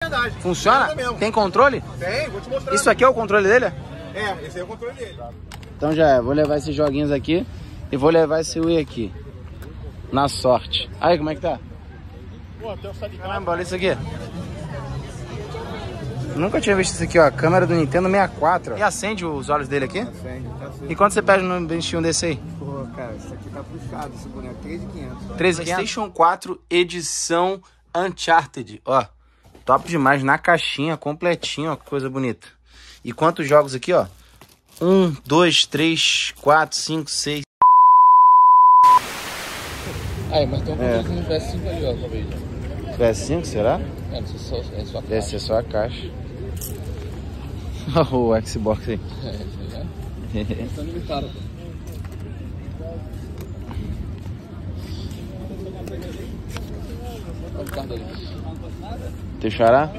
verdade. Funciona? Tem controle? Tem, vou te mostrar. Isso aqui é o controle dele? É, esse aí é o controle dele. Então já é, vou levar esses joguinhos aqui e vou levar esse Wii aqui. Na sorte. Aí, como é que tá? Pô, até o site de Caramba, olha isso aqui. Nunca tinha visto isso aqui, ó. A câmera do Nintendo 64. Ó. E acende os olhos dele aqui? Acende, tá acende. E quanto você pede no bichinho desse aí? Pô, cara, isso aqui tá puxado, esse boneco. 3.500. 13 PlayStation 4 edição Uncharted. Ó, top demais. Na caixinha, completinho, ó. Que coisa bonita. E quantos jogos aqui, ó? 1, 2, 3, 4, 5, 6. Aí, mas tem um controle no PS5 ali, ó, talvez. PS5, será? É, só a caixa. Deve ser só a caixa. O Xbox aí. Tá limitado, pô. Olha o carro dele. Teu xará?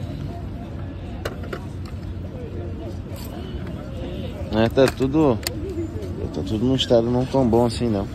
É, tá tudo num estado não tão bom assim, não.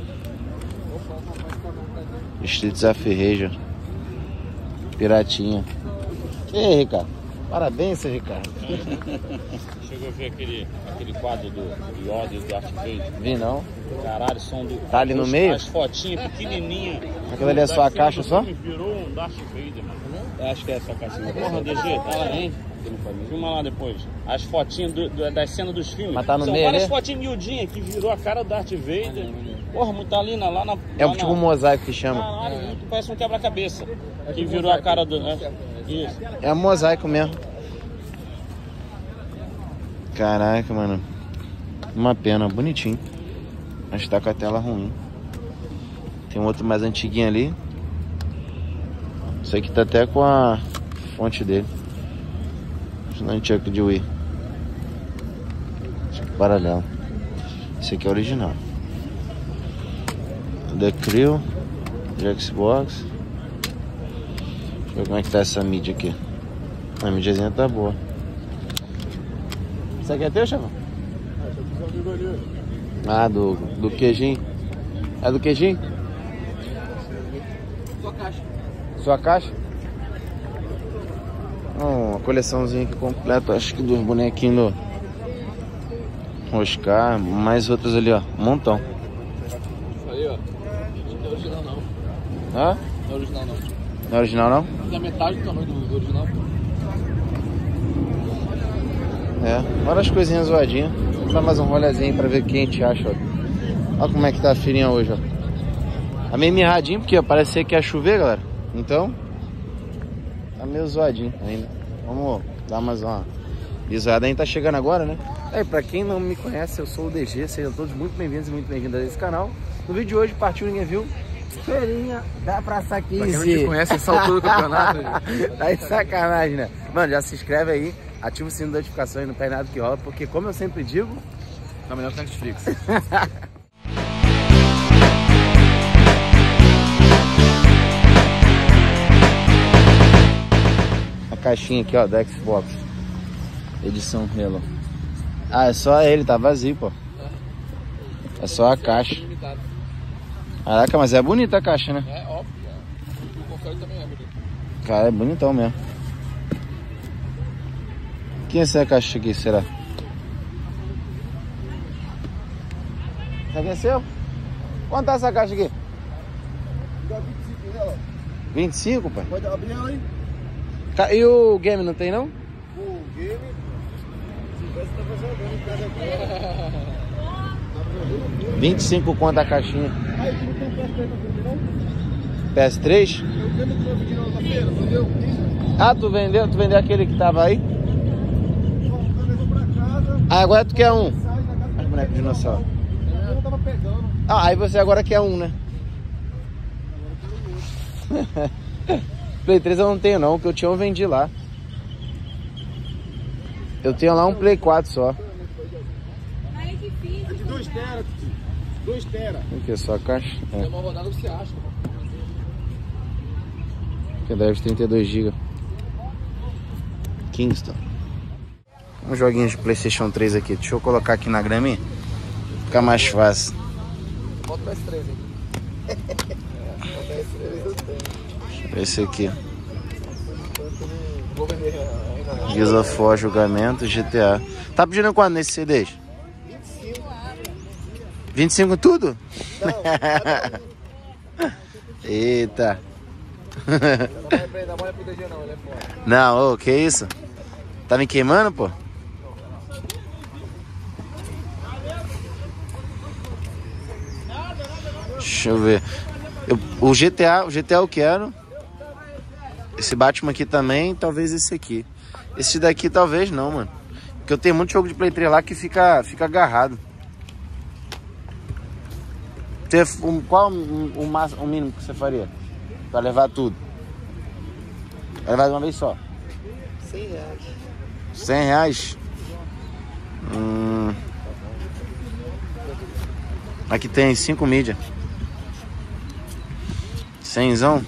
Streets of Rage. Piratinha. E aí, Ricardo? Parabéns, seu Ricardo. Chegou a ver aquele quadro do Yoda e do Darth Vader? Vi não. Caralho, som do... Tá ali no meio? As fotinhas pequenininhas. Aquilo ali é só a caixa só? Virou um Darth Vader, mano. Acho que é essa caixinha. Porra, DG, tá lá, hein? Filma lá depois. As fotinhas das cenas dos filmes. Mas tá no São meio várias ali? fotinhas miudinhas que virou a cara do Darth Vader. Porra, muito ali lá na... É lá tipo na... um mosaico que chama. Caralho, muito, parece um quebra-cabeça. Que virou a cara do... Né? Isso. É um mosaico mesmo. Caraca, mano. Uma pena, bonitinho. Mas tá com a tela ruim. Tem um outro mais antiguinho ali. Isso aqui tá até com a fonte dele. Nunchuck de Wii. Isso aqui é paralelo. Esse aqui é original. The Crew de Xbox. Deixa eu ver como é que tá essa mídia aqui. A mídiazinha tá boa. Isso aqui é teu, Chavão? Ah, do queijinho. É do queijinho? Sua caixa. Sua caixa? Uma coleçãozinha aqui completa. Acho que dos bonequinhos do Oscar. Mais outros ali, ó. Um montão. Aí, ó. Não é original, não. Hã? Não é original, não. Não é original, não? Mas é metade do tamanho do original. É, várias coisinhas zoadinhas. Vou dar mais um rolezinho pra ver o que a gente acha, ó. Olha como é que tá a feirinha hoje, ó. Tá meio mirradinho, porque ó, parece ser que ia chover, galera. Então, tá meio zoadinho ainda. Vamos dar mais uma risada. A gente tá chegando agora, né? Aí, pra quem não me conhece, eu sou o DG. Sejam todos muito bem-vindos e muito bem-vindas a esse canal. No vídeo de hoje, partiu Ninguém Viu. Feirinha da Praça 15. Pra quem não te conhece, essa altura do campeonato. Tá de sacanagem, né? Mano, já se inscreve aí, ativa o sino de notificação e não perde nada que rola, porque como eu sempre digo, Tá melhor que o Netflix. a caixinha aqui, ó, da Xbox. Edição Halo. Ah, é só ele, tá vazio, pô. É só a caixa. Limitado. Caraca, mas é bonita a caixa, né? É óbvio. O console também é bonito. Cara, é bonitão mesmo. Quem é essa caixa aqui, será? Será que é seu? Quanto tá essa caixa aqui? Dá 25 nela. 25, pai? Pode abrir ela aí. E o game não tem, não? O game... Se tivesse, tava jogando em casa agora. 25 quanto a caixinha? Aí, tu não tem PS3 pra vender, não? PS3? Eu lembro que eu vendi na feira, entendeu? Ah, tu vendeu aquele que tava aí? Eu levou pra casa, Ah, agora tu quer um. sai na casa Olha o boneco de dinossauro. eu não tava pegando. Ah, aí você agora quer um, né? Play 3 eu não tenho não, o que eu tinha eu vendi lá. Eu tenho lá um Play 4 só. É de 2 tera, tio. 2 tera. Aqui é só a caixa. Tem É. uma rodada que você acha, mano. Que deve 32 GB. Kingston. Um joguinho de PlayStation 3 aqui. Deixa eu colocar aqui na graminha. Fica mais fácil. Bota o PS3 aí. Esse aqui. Vou vender ainda não. Gears of War, julgamento, GTA. Tá pedindo quanto nesses CDs? 25. 25 tudo? Não, cada Eita. não vai pro DG não, ele é foda. Não, ô, que isso? Tá me queimando, pô? Deixa eu ver. O GTA eu quero. Esse Batman aqui também, talvez esse aqui. Esse daqui talvez não, mano. Porque eu tenho muito jogo de Play 3 lá que fica agarrado. Qual o mínimo que você faria? Pra levar tudo? Vai levar de uma vez só? 100 reais. 100 reais? Aqui tem 5 mídia. 100zão?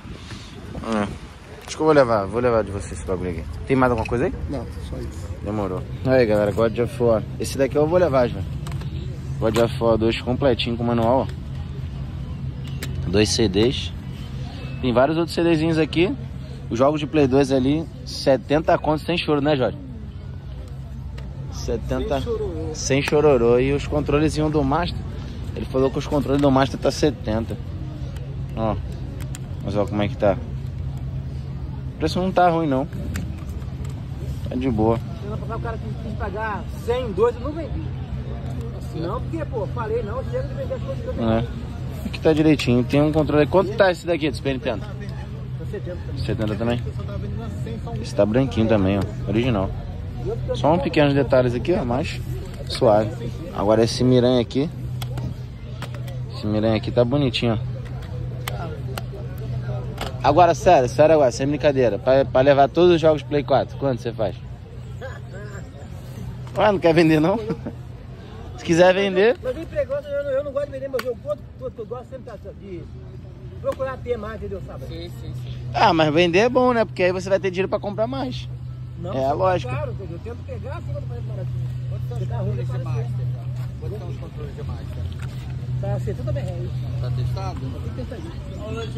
Acho que eu vou levar de você esse bagulho aqui. Tem mais alguma coisa aí? Não, só isso. Demorou. Aí galera, God of War. Esse daqui eu vou levar já. God of War 2 completinho com manual, ó. 2 CDs. Tem vários outros CDzinhos aqui. Os jogos de Play 2 ali, 70 contos sem choro, né, Jorge? 70 sem chororô. E os controlezinhos do Master, ele falou que os controles do Master tá 70. Ó. Mas ó como é que tá. O preço não tá ruim não. Tá de boa. O cara quis pagar 100, 2, eu não vendi. Não, porque, pô, falei não, chega de vender as coisas que eu vendi. Aqui tá direitinho. Tem um controle. Quanto tá esse daqui do Super Nintendo? 70 também. 70 também? Esse tá branquinho também, ó. Original. Só uns pequenos detalhes aqui, ó, mas suave. Agora esse Miranha aqui. Esse Miranha aqui tá bonitinho, ó. Agora, sério agora, sem brincadeira. Pra levar todos os jogos Play 4, quanto você faz? Ué, não quer vender não? Se quiser vender... Mas o empregado, eu não gosto de vender meu jogo todo que eu gosto sempre de procurar ter mais, entendeu, sabe? Sim. Ah, mas vender é bom, né? Porque aí você vai ter dinheiro pra comprar mais. Não, é a lógica. Caro, eu tento pegar assim quando faz baratinho. Quanto tá ruim esse Master? Quanto são os controles de Master? Tá 70 reais. Tá testado? Tá testadinho.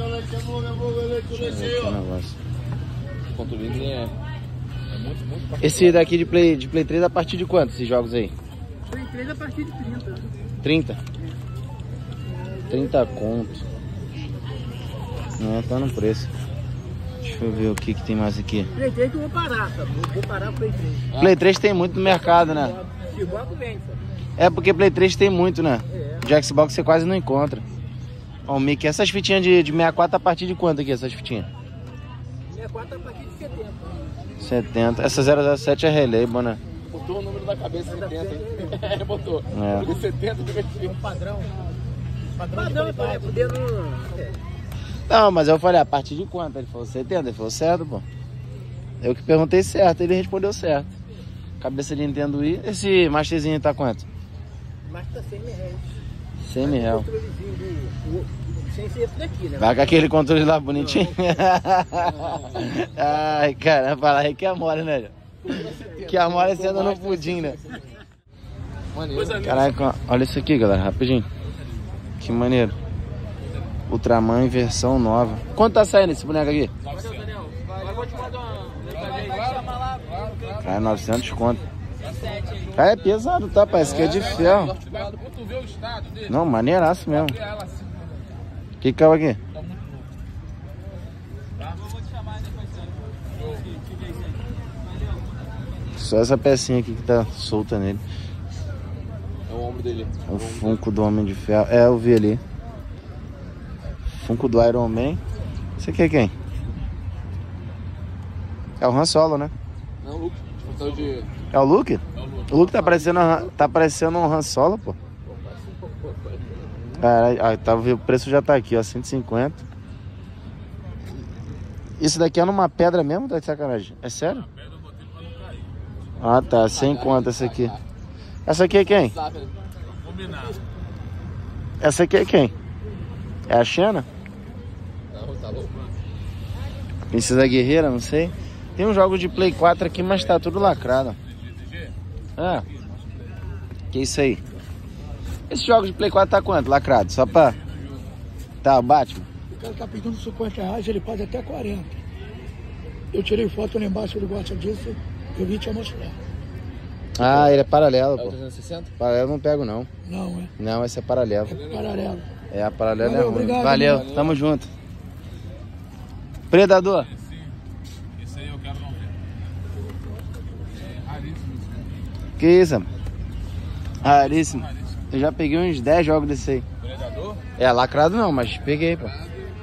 O controle é muito esse daqui de Play 3 a partir de quanto esses jogos aí? Play 3 a partir de 30. 30? 30 conto. Não, tá no preço. Deixa eu ver o que tem mais aqui. Play 3 que eu vou parar, sabe? Vou parar o Play 3. Play 3 tem muito no mercado, né? Xbox vem, sabe? É porque Play 3 tem muito, né? É. De Xbox você quase não encontra. Ó, o Mickey, essas fitinhas de 64 a partir de quanto aqui, essas fitinhas? 64 a partir de 70. 70. Essa 007 é relay, né? Botou o número da cabeça 70, hein? Botou. É. De 70 de vez em quando. Padrão, é poder não... Não, mas eu falei, a partir de quanto? Ele falou 70, ele falou certo, pô. Eu que perguntei certo, ele respondeu certo. Cabeça de Nintendo Wii. Esse Masterzinho tá quanto? Mas tá 100 reais. 100 mil. Sem ser esse daqui, né? Vai com aquele controle lá bonitinho. Ai, cara, fala aí que é mole, né? Que a mole você anda no pudim, né? Caraca, olha isso aqui, galera, rapidinho. Que maneiro. Ultraman em versão nova. Quanto tá saindo esse boneco aqui? Cara, 900 conto. Cara, é pesado, tá? Parece que é de ferro. Não, maneiraço mesmo. Que carro aqui? Só essa pecinha aqui que tá solta nele. É o ombro dele. O Funko do Homem de Ferro. É, eu vi ali. Funko do Iron Man. Esse aqui é quem? É o Han Solo, né? Não, o Luke. É o Luke? O Luke tá parecendo um Han Solo, pô. Caralho, tá, o preço já tá aqui, ó, 150. Isso daqui é numa pedra mesmo, tá de sacanagem? É sério? Ah, tá, 100 conto essa aqui. Essa aqui é quem? Essa aqui é quem? É a Xena? Não, tá louco. Princesa Guerreira, não sei. Tem uns jogos de Play 4 aqui, mas tá tudo lacrado. Ah, que isso aí? Esses jogos de Play 4 tá quanto? Lacrado? Só pra... Tá, o Batman? O cara tá pedindo 50 reais, ele pode até 40. Eu tirei foto lá embaixo, ele gosta disso. Eu vim te mostrar. Ah, ele é paralelo, É o pô. 360? Paralelo eu não pego, não. Não, é. Não, esse é paralelo. É paralelo. É, a paralelo Valeu, é ruim. obrigado, Valeu, mano. tamo junto. Predador. Esse aí eu quero não ver. Raríssimo. Que isso, mano? Raríssimo. Eu já peguei uns 10 jogos desse aí. Predador? É, lacrado não, mas peguei, pô.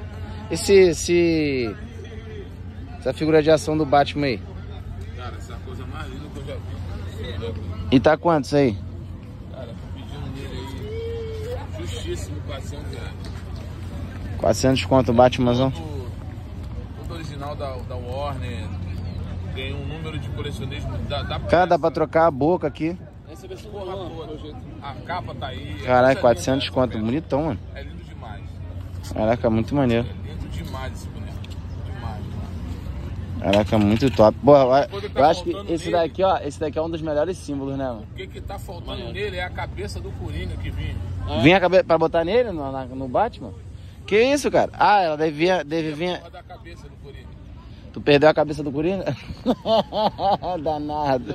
Essa figura de ação do Batman aí. Cara, essa é a coisa mais linda que eu já vi. E tá quantos aí? Cara, tô pedindo nele aí. Justíssimo, 400 reais. 400 conto o Batmanzão. Tudo original da Warner. Tem um número de colecionismo. Cara, dá pra trocar a boca aqui. Essa vez porra toda. A capa tá aí. Caralho, 400 conto. Bonitão, mano. É lindo demais. Caraca, muito maneiro. É lindo demais esse boneco. Demais. Caraca, muito top. Pô, eu acho que esse daqui, ó, esse daqui é um dos melhores símbolos, né, mano? O que tá faltando nele é a cabeça do Coringa que vinha. Vinha pra botar nele, no Batman? Que isso, cara? Ah, ela deve vir... Porra da cabeça do Coringa. Tu perdeu a cabeça do Coringa? Danado.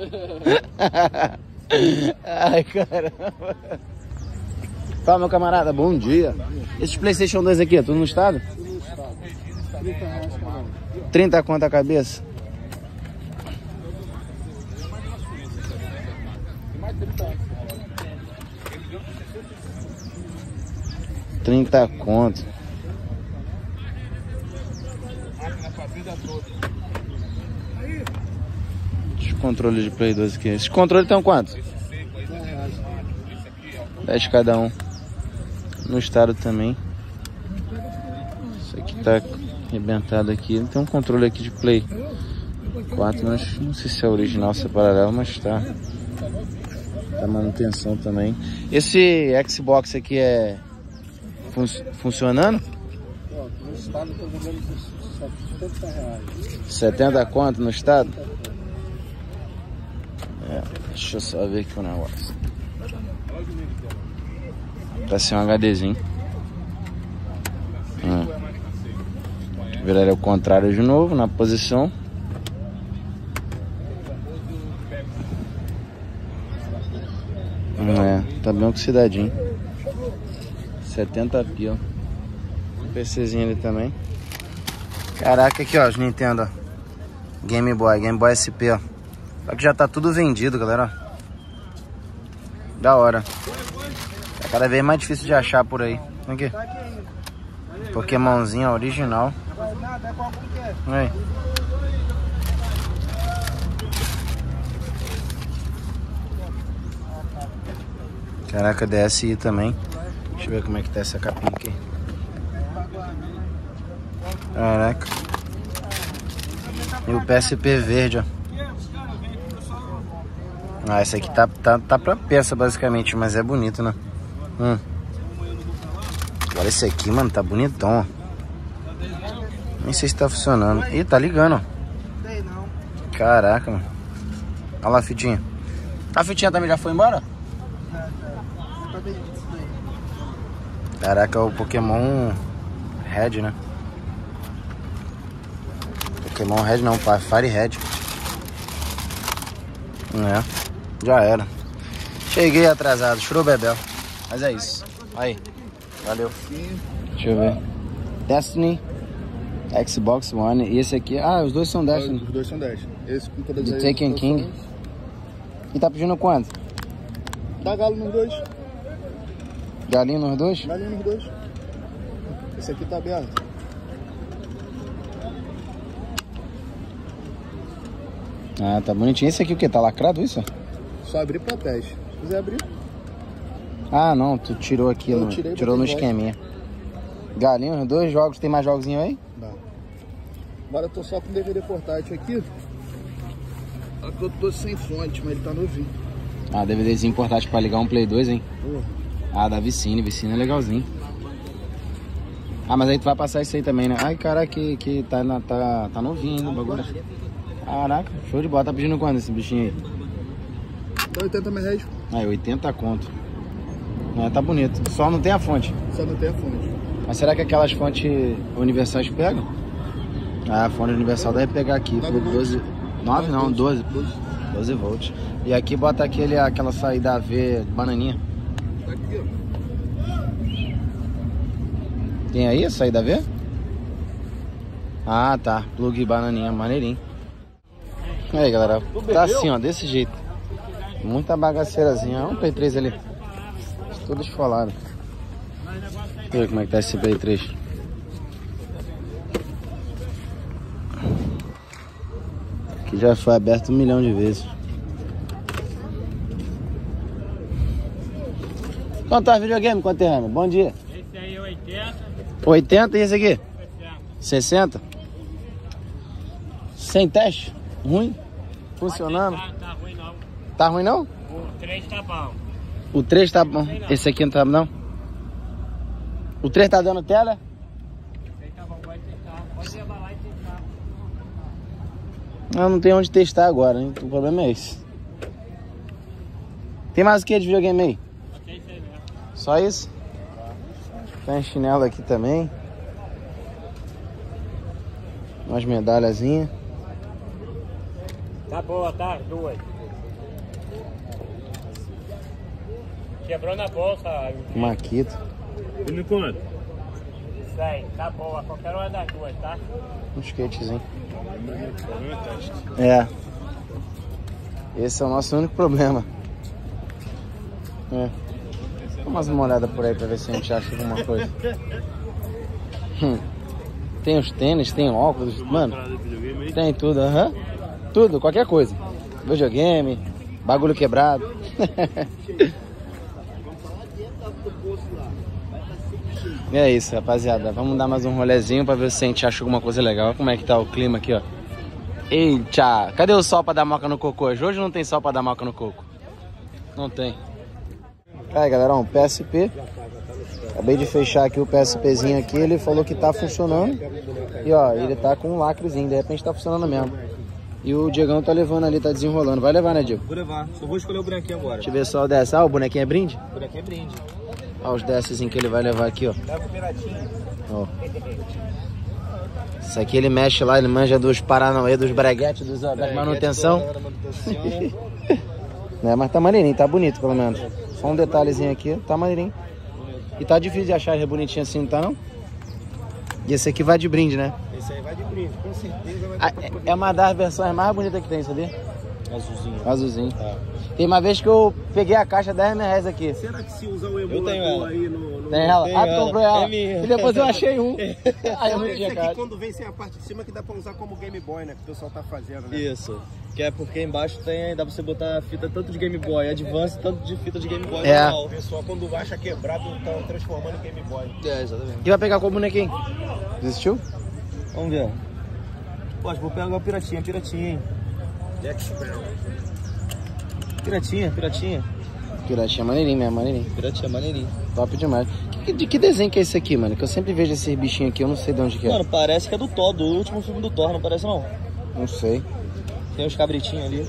Ai, caramba. Fala, meu camarada, bom dia. Esses PlayStation 2 aqui, tudo no estado? Tudo no estado. 30 conto a cabeça? $30 conto. Os controles de Play 2 aqui. Esses controles estão quanto? 10 cada um. No estado também. Isso aqui tá arrebentado aqui. Tem um controle aqui de Play 4, mas não sei se é original, se é paralelo, mas tá. Tá manutenção também. Esse Xbox aqui é funcionando? No estado eu tô vendendo por R$70. 70 conto no estado? É, deixa eu só ver aqui o negócio. Pra ser um HDzinho. Viraria o contrário de novo na posição. Tá bem oxidadinho. 70 pila. Um PCzinho ali também. Caraca, aqui ó, os Nintendo, ó. Game Boy SP, ó. Só que já tá tudo vendido, galera. Da hora. É cada vez mais difícil de achar por aí. Aqui. Pokémonzinho original. Aí. Caraca, DSi também. Deixa eu ver como é que tá essa capinha aqui. Caraca. E o PSP verde, ó. Ah, esse aqui tá pra peça basicamente, mas é bonito, né? Olha esse aqui, mano, tá bonitão, ó. Nem sei se tá funcionando. Ih, tá ligando, ó. Caraca, mano. Olha lá a fitinha. A fitinha também já foi embora? Caraca, o Pokémon Red, né? Pokémon Red não, Fire Red. Já era. Cheguei atrasado, chorou bebel. Mas é isso. Aí, valeu. Deixa eu ver. Destiny, Xbox One. E esse aqui, os dois são Destiny. Os dois são 10. Esse com todas The as Taken King. E tá pedindo quanto? Dá galo nos dois. Galinho nos dois? Galinho nos dois. Esse aqui tá aberto. Ah, tá bonitinho. Esse aqui o que? Tá lacrado isso? Só abrir pra teste. Se quiser abrir. Ah, não. Tu tirou aqui. Eu tirei, tirou no botei esqueminha. Galinho nos dois jogos. Tem mais jogozinho aí? Dá. Agora eu tô só com DVD portátil aqui. Só que eu tô sem fonte, mas ele tá novinho. Ah, DVDzinho portátil pra ligar um Play 2, hein? Porra. Ah, da Vicine. Vicine é legalzinho. Ah, mas aí tu vai passar isso aí também, né? Ai, caraca, que tá novinho ainda o bagulho. Caraca, show de bola. Tá pedindo quanto esse bichinho aí? Tá 80 reais. Ah, 80 conto. Tá bonito. Só não tem a fonte. Só não tem a fonte. Mas será que aquelas fontes universais pegam? Ah, a fonte universal deve pegar aqui por 12... 9 não, 12 volts. E aqui bota aquela saída AV bananinha. Aqui, ó. Tem aí a saída AV? Ah, tá. Plug bananinha, maneirinho. Aí, galera. Tá assim, ó, desse jeito. Muita bagaceirazinha. Olha um Play 3 ali. Tudo esfolado. Deixa eu ver como é que tá esse Play 3. Aqui já foi aberto 1 milhão de vezes. Quanto tá o videogame, conterrâneo? Bom dia. Esse aí é 80. 80 e esse aqui? 60. 60? Sem teste? Ruim? Funcionando? Tá ruim não. Tá ruim não? O 3 tá bom. O 3 tá bom. Esse aqui não tá bom não? O 3 tá dando tela? Esse aí tá bom, pode testar. Pode levar lá e testar. Eu não tenho onde testar agora, hein? O problema é esse. Tem mais o que de videogame aí? Só tem esse aí mesmo. Só isso? Tem chinelo aqui também. Umas medalhazinhas. Tá boa, tá? 2. Quebrou na bolsa. Maquito. E me conta? 100, tá boa. Qualquer uma das duas, tá? Um skatezinho. É. Esse é o nosso único problema. É. Vamos dar uma olhada por aí pra ver se a gente acha alguma coisa. Tem os tênis, tem óculos, mano. Tem tudo, aham. Tudo, qualquer coisa. Videogame, bagulho quebrado. E é isso, rapaziada. Vamos dar mais um rolezinho pra ver se a gente acha alguma coisa legal. Como é que tá o clima aqui, ó. Eita, cadê o sol pra dar moca no coco hoje? Hoje não tem sol pra dar moca no coco. Não tem. Aí, galera, ó, um PSP. Acabei de fechar aqui o PSPzinho aqui. Ele falou que tá funcionando. E ó, ele tá com um lacrezinho. De repente tá funcionando mesmo. E o Diegão tá levando ali, tá desenrolando. Vai levar, né, Diego? Vou levar. Só vou escolher o bonequinho agora. Deixa eu ver só o DS. Ah, o bonequinho é brinde? O bonequinho é brinde. Olha os DSzinhos que ele vai levar aqui, ó. Leva o piratinho. Ó. Isso aqui ele mexe lá, ele manja dos Paranauê, dos breguetes, da manutenção. Né, mas tá maneirinho, tá bonito pelo menos. Só um detalhezinho aqui, tá maneirinho. E tá difícil de achar ele bonitinho assim, não tá não? E esse aqui vai de brinde, né? Esse aí vai de brinde, com certeza vai É uma das versões mais bonitas que tem, sabia? azulzinho. Azulzinho. Tem uma vez que eu peguei a caixa R$10 aqui. Será que se usar o emulador aí no... Tem ela? Tem Ah, tu comprou ela? É minha. E depois eu achei um. Aí eu não Esse tinha aqui caixa. quando vem sem a parte de cima que dá pra usar como Game Boy, né? Que o pessoal tá fazendo, né? Isso. Que é porque embaixo tem, dá pra você botar fita tanto de Game Boy Advance, tanto de fita de Game Boy É. normal. O pessoal quando acha quebrado, tá transformando em Game Boy. É, exatamente. E vai pegar qual bonequinho? Desistiu? Vamos ver. Pô, vou pegar o piratinha, hein? Jack Sparrow. Piratinha. Piratinha maneirinho mesmo, maneirinho. Piratinha, maneirinho. Top demais. De que desenho que é esse aqui, mano? Que eu sempre vejo esses bichinhos aqui, eu não sei de onde que é. Mano, parece que é do Thor, do último filme do Thor, não parece não? Não sei. Tem uns cabritinhos ali.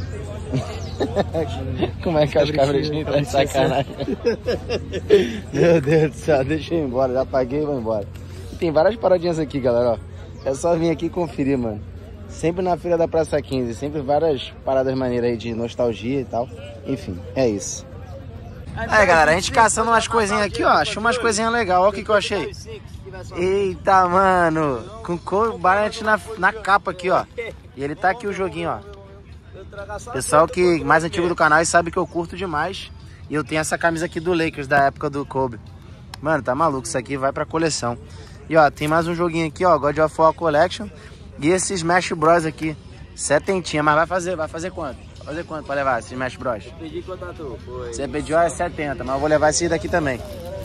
Como é que é os cabritinhos? Tá de sacanagem. Meu Deus do céu, deixa eu ir embora. Já paguei e vou embora. Tem várias paradinhas aqui, galera, ó. É só vir aqui conferir, mano. Sempre na feira da Praça 15. Sempre várias paradas maneiras aí de nostalgia e tal. Enfim, é isso. Aí, galera, a gente caçando umas coisinhas aqui, ó. Achei umas coisinhas legais. Olha o que eu achei. Eita, mano. Com cor Barnett na capa aqui, ó. E ele tá aqui o joguinho, ó. Pessoal que mais antigo do canal e sabe que eu curto demais. E eu tenho essa camisa aqui do Lakers, da época do Kobe. Mano, tá maluco. Isso aqui vai pra coleção. E ó, tem mais um joguinho aqui, ó. God of War Collection. E esse Smash Bros aqui. 70, mas vai fazer quanto? Vai fazer quanto pra levar esse Smash Bros? Eu Pedi quanto foi. Você pediu é 70, mas eu vou levar esse daqui também.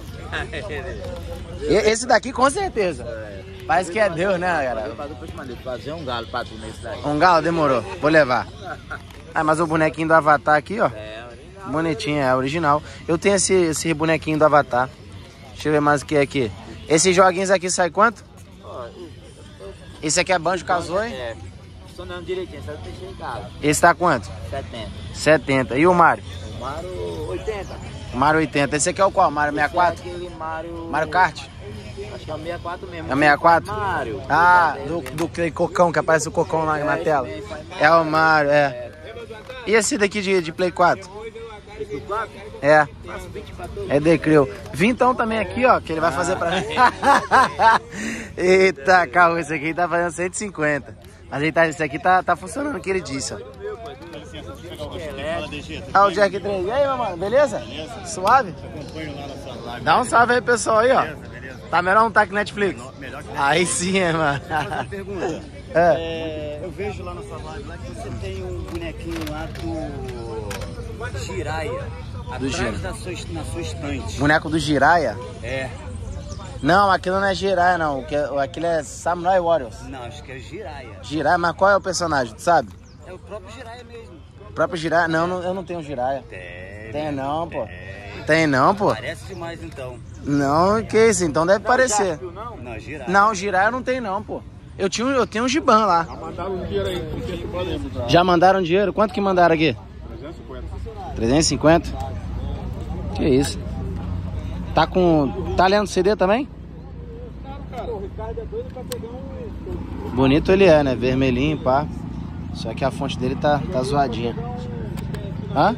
Esse daqui com certeza. Parece que é Deus, né, galera? Fazer um galo pra tu nesse daí. Um galo, demorou. Vou levar. Ah, mas o bonequinho do Avatar aqui, ó. Bonitinho, é original. Eu tenho esse bonequinho do Avatar. Deixa eu ver mais o que é aqui. Esses joguinhos aqui sai quanto? Esse aqui é Banjo-Kazooie? É. Funcionando direitinho, só deixei em casa. Esse tá quanto? 70. 70. E o Mario? O Mario 80. Mario 80. Esse aqui é o qual? Mario 64? Aquele Mario... Mario Kart? Acho Acho que é o 64 mesmo. É o 64? Mário. Ah, do cocão, que aparece o cocão lá na tela. É o Mario, é. E esse daqui de Play 4? Esse do 4? É. É Decrew. Vintão também aqui, ó, que ele vai fazer pra mim. Eita, carro, esse aqui tá fazendo 150. Mas esse aqui tá funcionando o que ele disse, ó. Ah, o Jack 3. E aí, meu mano, beleza? Suave? Dá um salve aí, pessoal, aí, ó. Tá melhor não tá que Netflix? Aí sim, mano. Pergunta. Eu vejo lá na sua live lá que você tem um bonequinho lá do Jiraiya. Atrás na sua estante. Boneco do Jiraiya? É. Não, aquilo não é Jiraiya, não. Aquilo é Samurai Warriors. Não, acho que é Jiraiya. Jiraiya, mas qual é o personagem, tu sabe? É o próprio Jiraiya mesmo. O próprio Jiraiya? Não, eu não tenho Jiraiya. Tem não, pô. Tem. Tem não, pô. Parece demais, então. Não, que isso? Então deve parecer. Não, Jiraiya. Não, Jiraiya não tem não, pô. Eu tenho um Giban lá. Já mandaram um dinheiro aí. Já mandaram dinheiro? Quanto que mandaram aqui? 350. 350? Que isso? Tá lendo CD também? Bonito ele é, né? Vermelhinho, pá. Só que a fonte dele tá zoadinha. Hã?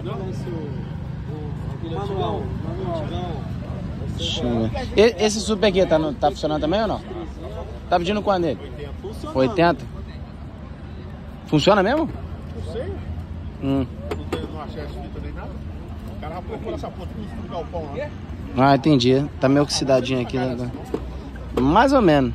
Deixa eu ver. Esse super aqui tá funcionando também ou não? Tá pedindo quanto dele? 80? Funciona mesmo? Não sei. Não achei as fitas nem nada. O cara procura essa ponta no galpão lá. Ah, entendi. Tá meio oxidadinho aqui, né? Mais ou menos.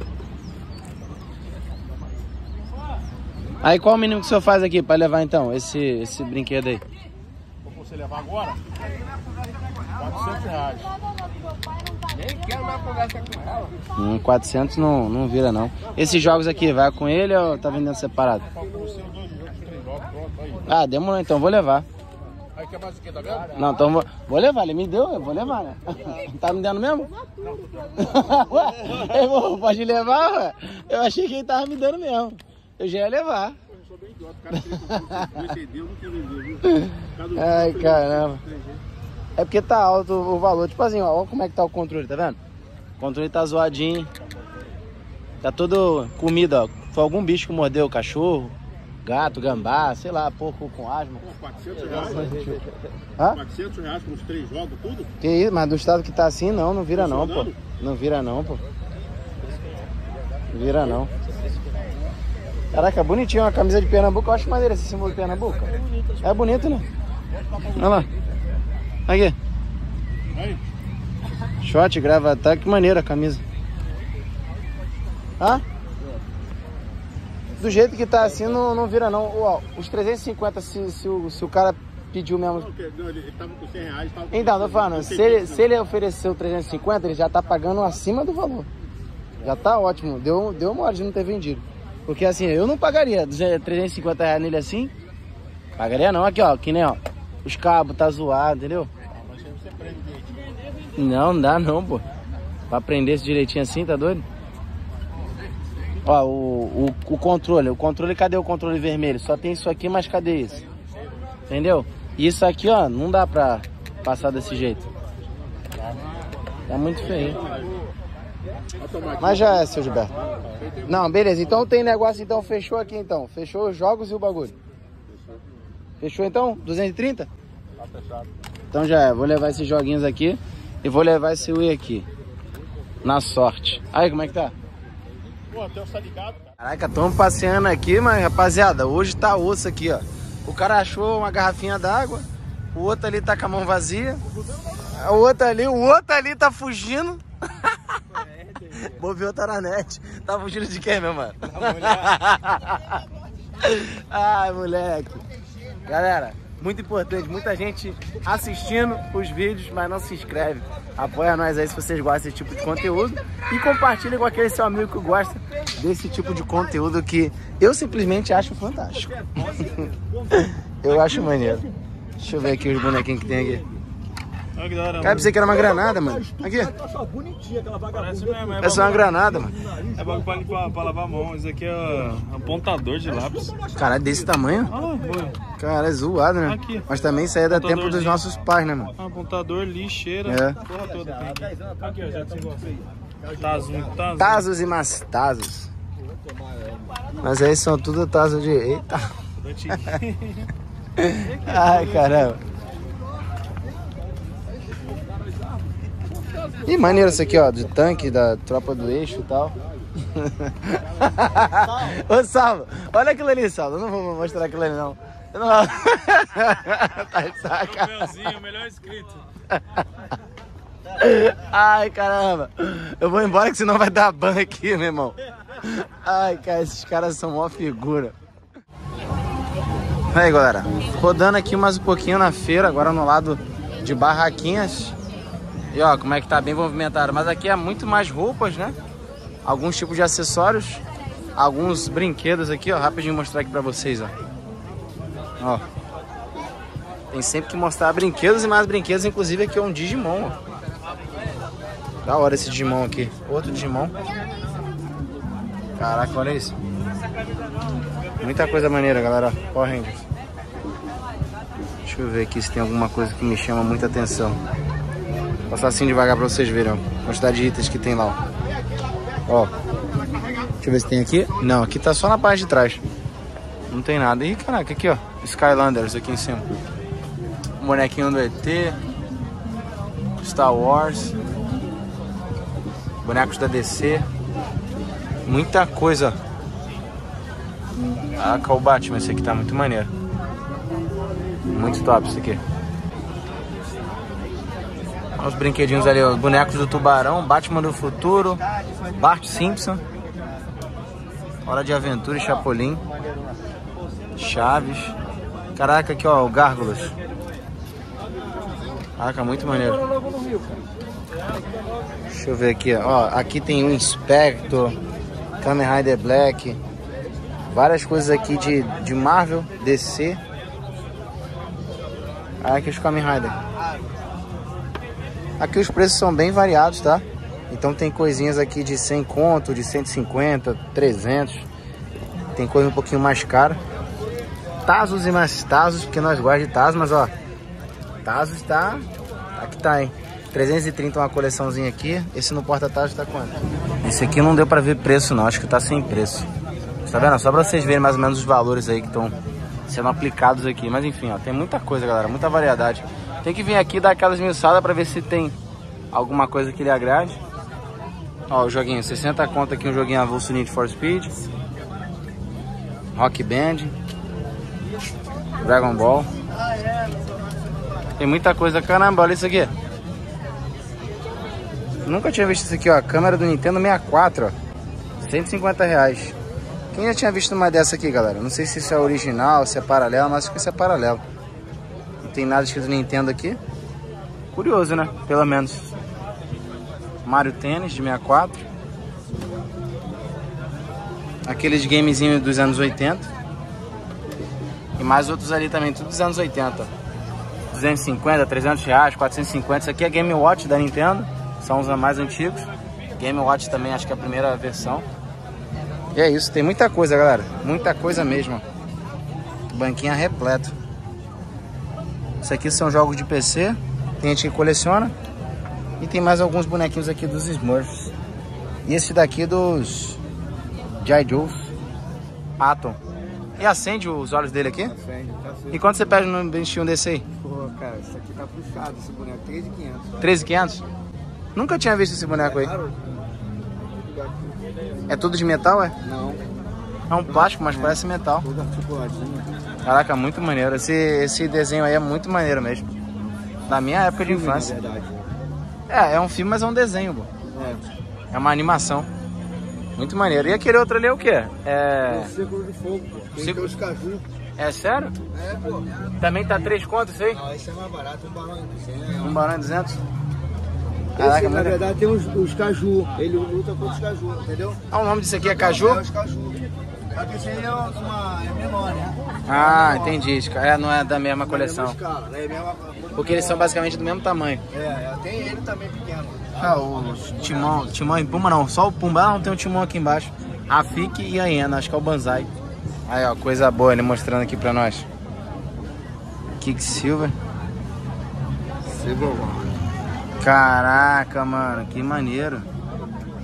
Aí qual o mínimo que o senhor faz aqui pra levar então, esse brinquedo aí? Pra você levar agora? 400 reais. Nem quero mais conversa com ela. 400 não vira não. Esses jogos aqui, vai com ele ou tá vendendo separado? Ah, demorou então, vou levar. Aí quer mais o que, tá vendo? Não, então vou levar, ele me deu, eu vou levar, né? Tá me dando mesmo? Ué, pode levar, ué? Eu achei que ele tava me dando mesmo. Eu já ia levar. Eu sou bem idiota, o cara não entendeu, não quer vender, viu? Ai, caramba. É porque tá alto o valor. Tipo assim, ó, olha como é que tá o controle, tá vendo? O controle tá zoadinho. Tá todo comido, ó. Foi algum bicho que mordeu, cachorro, gato, gambá, sei lá, porco com asma. Pô, 400 reais? Hã? 400 reais com os 3 jogos, tudo? Que isso, mas do estado que tá assim, não vira não, pô. Não vira não, pô. Não vira não. Caraca, bonitinho, uma camisa de Pernambuco. Eu acho maneiro esse símbolo de Pernambuco. É bonito, né? Olha lá. Aqui. Aí. Short, gravata, que maneira a camisa. Hã? Do jeito que tá assim, não vira não. Ó, os 350, se o cara pediu mesmo. Não, ele tava com 100 reais. Então, tô falando, se ele ofereceu 350, ele já tá pagando acima do valor. Já tá ótimo. Deu uma hora de não ter vendido. Porque assim, eu não pagaria 350 reais nele assim. Pagaria não, aqui ó, que nem ó. Os cabos tá zoado, entendeu? Mas você prende direitinho. Não dá não, pô. Pra prender esse direitinho assim, tá doido? Ó, o controle, cadê o controle vermelho? Só tem isso aqui, mas cadê isso? Entendeu? Isso aqui, ó, não dá pra passar desse jeito. Tá muito feio. Mas já é, seu Gilberto. Não, beleza. Então tem negócio, então fechou aqui então. Fechou os jogos e o bagulho. Fechou então? 230? Tá fechado. Então já é. Vou levar esses joguinhos aqui e vou levar esse Wii aqui. Na sorte. Aí, como é que tá? Pô, até tá ligado, cara. Caraca, estamos passeando aqui, mas rapaziada, hoje tá osso aqui, ó. O cara achou uma garrafinha d'água, o outro ali tá com a mão vazia, o outro ali tá fugindo. Bobeou, tá na net. Tá fugindo de quem, meu mano? Ai, moleque. Galera, muito importante, muita gente assistindo os vídeos, mas não se inscreve. Apoia nós aí se vocês gostam desse tipo de conteúdo. E compartilha com aquele seu amigo que gosta desse tipo de conteúdo que eu simplesmente acho fantástico. Eu acho maneiro. Deixa eu ver aqui os bonequinhos que tem aqui. Cara, pensei que era uma granada, mano. Aqui. Essa é uma granada, mano. É bagulho pra lavar a mão. Isso aqui é um apontador de lápis. Caralho, desse tamanho? Ah, boa. Cara, é zoado, né? Aqui. Mas também isso aí é da tempo dos nossos pais, né, mano? Apontador, lixeira, É. porra toda. Aqui, ó, já desligou. Tazos e mais Tazos. Mas aí são tudo Tazos de... Eita. Ai, caramba. Ih, maneiro isso aqui, ó, de tanque da tropa do eixo e tal. Ô, Salvo, olha aquilo ali, Salvo. Eu não vou mostrar aquilo ali, não. Eu não vou... Tá de sacanagem. O melhor inscrito. Ai, caramba. Eu vou embora que senão vai dar ban aqui, meu irmão. Ai, cara, esses caras são mó figura. Aí, galera, rodando aqui mais um pouquinho na feira, agora no lado de barraquinhas. E ó, como é que tá bem movimentado. Mas aqui é muito mais roupas, né? Alguns tipos de acessórios. Alguns brinquedos aqui, ó. Rapidinho mostrar aqui pra vocês, ó. Ó. Tem sempre que mostrar brinquedos e mais brinquedos. Inclusive aqui é um Digimon, ó. Da hora esse Digimon aqui. Outro Digimon. Caraca, olha isso. Muita coisa maneira, galera. Power Rangers. Deixa eu ver aqui se tem alguma coisa que me chama muita atenção. Vou passar assim devagar pra vocês verem, ó. A quantidade de itens que tem lá, ó. Ó. Deixa eu ver se tem aqui. Não, aqui tá só na parte de trás. Não tem nada. Ih, caraca, aqui, ó. Skylanders aqui em cima. Um bonequinho do ET. Star Wars. Bonecos da DC. Muita coisa. Caraca, o Batman, esse aqui tá muito maneiro. Muito top esse aqui. Olha os brinquedinhos ali, ó. Bonecos do Tubarão, Batman do Futuro, Bart Simpson, Hora de Aventura e Chapolin, Chaves. Caraca, aqui, ó, o Gárgulas. Caraca, muito maneiro. Deixa eu ver aqui, ó. Aqui tem o Inspector, Kamen Rider Black. Várias coisas aqui de Marvel, DC. Aqui os Kamen Rider. Aqui os preços são bem variados, tá? Então tem coisinhas aqui de 100 conto, de 150, 300. Tem coisa um pouquinho mais cara. Tazos e mais Tazos, porque nós gostamos de Tazos, mas ó, Tazos tá... Aqui tá, hein? 330 uma coleçãozinha aqui. Esse no porta-Tazos tá quanto? Esse aqui não deu pra ver preço não, acho que tá sem preço. Tá vendo? Só pra vocês verem mais ou menos os valores aí que estão sendo aplicados aqui. Mas enfim, ó, tem muita coisa, galera, muita variedade. Tem que vir aqui dar aquelas miuçadas pra ver se tem alguma coisa que lhe agrade. Ó, o joguinho, 60 conto aqui, um joguinho avulso Need for Speed. Rock Band. Dragon Ball. Tem muita coisa. Caramba, olha isso aqui. Nunca tinha visto isso aqui, ó. A câmera do Nintendo 64, ó. 150 reais. Quem já tinha visto uma dessa aqui, galera? Não sei se isso é original, se é paralelo, mas acho que isso é paralelo. Não tem nada escrito Nintendo aqui. Curioso, né? Pelo menos. Mario Tênis de 64. Aqueles gamezinhos dos anos 80. E mais outros ali também, tudo dos anos 80. 250, 300 reais, 450. Isso aqui é Game Watch da Nintendo. São os mais antigos. Game Watch também, acho que é a primeira versão. E é isso, tem muita coisa, galera. Muita coisa mesmo. Banquinha repleto. Isso aqui são jogos de PC. Tem gente que coleciona. E tem mais alguns bonequinhos aqui dos Smurfs. E esse daqui dos G.I. Joes Atom. E acende os olhos dele aqui? Acende. E quanto você pede no bichinho desse aí? Pô, cara, isso aqui tá puxado, esse boneco. 3.500. 13.500? Nunca tinha visto esse boneco aí. É tudo de metal, é? Não. É um plástico, mas parece metal. Tudo articuladinho. Caraca, muito maneiro. Esse desenho aí é muito maneiro mesmo. Da minha época de infância. Na verdade. É um filme, mas é um desenho, pô. É uma animação. Muito maneiro. E aquele outro ali é o quê? É o Círculo de Fogo, pô. Tem os caju. É sério? É, pô. Também tá 3 contos isso aí? Não, esse é mais barato, um balão em 200. Um balão em 200? Caraca, esse, na verdade, tem os caju. Ele luta contra os caju, entendeu? Ah, o nome disso aqui é caju? É os caju. Só que esse aí é menor, né? Ah, entendi. Não é da mesma coleção. Escala, né? Porque eles são basicamente do mesmo tamanho. Tem ele também pequeno. Ah, o Timão e Puma não. Só o Pumba não tem um Timão aqui embaixo. A Fique e a Hiena, acho que é o Banzai. Aí, ó, coisa boa ele mostrando aqui pra nós. Quicksilver. Caraca, mano, que maneiro.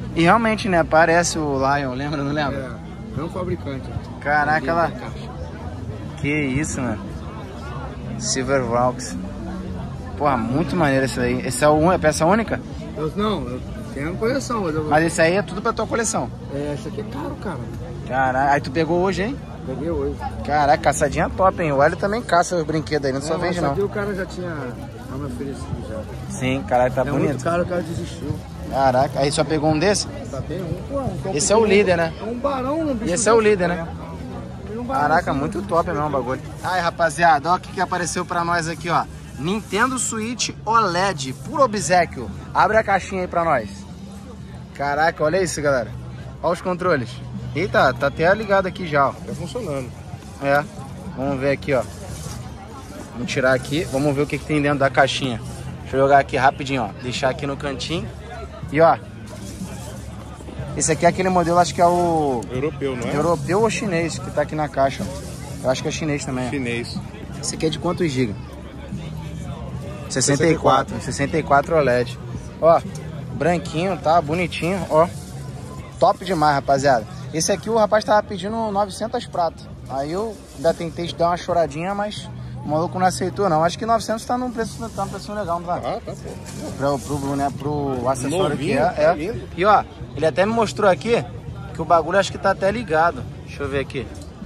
E realmente, né? Parece o Lion, lembra, não lembra? É um fabricante. Caraca, lá. Que isso, mano. Silver Rocks. Porra, muito maneiro esse aí. Esse é peça única? Eu tenho coleção. Mas esse aí é tudo pra tua coleção. É, esse aqui é caro, cara. Caraca, aí tu pegou hoje, hein? Peguei hoje. Caraca, caçadinha top, hein? O Hélio também caça os brinquedos aí, não só vende não. Aqui o cara já tinha me oferecido já. Sim, caralho, tá bonito. Muito caro, o cara desistiu. Caraca, aí só pegou um desse? Só tem um, pô. Esse é o líder, né? É um barão no bicho. E esse é o líder, né? Barão, caraca, muito top mesmo o bagulho. Aí, rapaziada, ó o que apareceu pra nós aqui, ó. Nintendo Switch OLED, puro obséquio. Abre a caixinha aí pra nós. Caraca, olha isso, galera. Olha os controles. Eita, tá até ligado aqui já, ó. Tá funcionando. É, vamos ver aqui, ó. Vamos tirar aqui, vamos ver o que tem dentro da caixinha. Deixa eu jogar aqui rapidinho, ó. Deixar aqui no cantinho. E, ó. Esse aqui é aquele modelo, acho que é o... Europeu, não é? Europeu ou chinês, que tá aqui na caixa, ó. Eu acho que é chinês também. Chinês. Esse aqui é de quantos GB? 64 OLED. Ó, branquinho, tá? Bonitinho, ó. Top demais, rapaziada. Esse aqui o rapaz tava pedindo 900 pratas. Aí eu ainda tentei dar uma choradinha, mas o maluco não aceitou não. Acho que 900 tá num preço legal, não vai? Ah, tá bom. Pro acessório novinho, que é. lindo. E ó, ele até me mostrou aqui que o bagulho acho que tá até ligado. Deixa eu ver aqui.